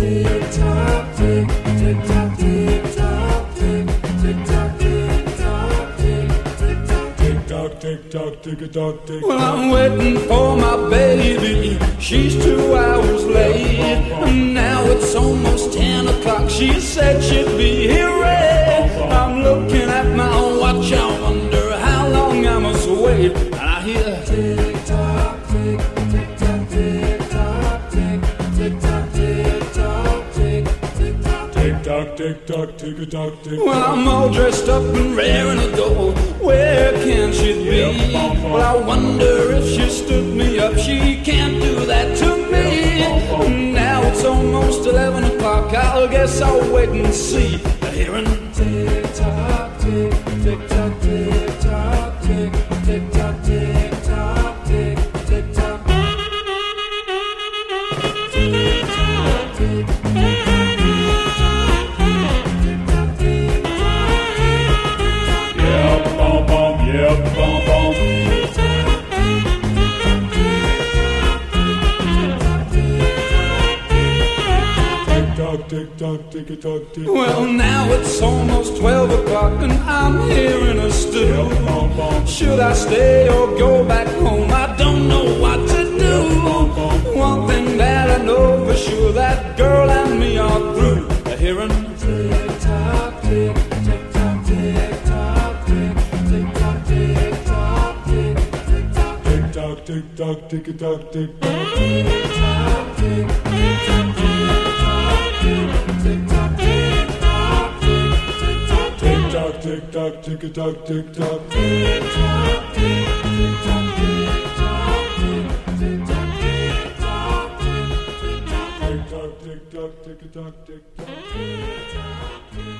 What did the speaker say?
Tick tock, tick, tick tock, tick tock, tick, tick tock, tick tock, tick, tick tock, tick tock, tick tock, tick tock, tick. Well, I'm waiting for my baby. She's 2 hours late. And now it's almost 10 o'clock. She said she'd be here ready. I'm looking at my watch. I wonder how long I must wait. And I hear tick tock, tick, tick tock, tick tock, tick, tick tock, tick tock, tick, tick tock, tick tock, tick tock, tick tock, tick. Well, I'm all dressed up and raring to go. Where can she be? Well, I wonder if she stood me up. She can't do that to me. Now it's almost 11 o'clock. I guess I'll wait and see. Hearing tick tock, tick, tick tock, tick tock, tick, tick tock, tick tock, tick, tick tock, tick tock, tick, yeah, bum bum, yeah, bum bum. Tick tock, tick tock, tick. Well, now it's almost 12 o'clock and I'm here in a stew. Should I stay or go back home? I don't know what to do. One thing that I know for sure, that girl and me are through. Hearing tick tock, tick, tick tock, tick tock, tick, tick tock, tick tock, tick, tick tock, tick tock, tick tock, tick tock, tick tock, tick tock, tick, tick tock, tick. Tick tock, tick tock, tick, tick tock, tick tock, tick tock, tick tock, tick tock, tick tock, tick, tick tock, tick tock, tick, tick tock, tick tock, tick tock, tick tock, tick tock, tick tock, tick tock, tick tock.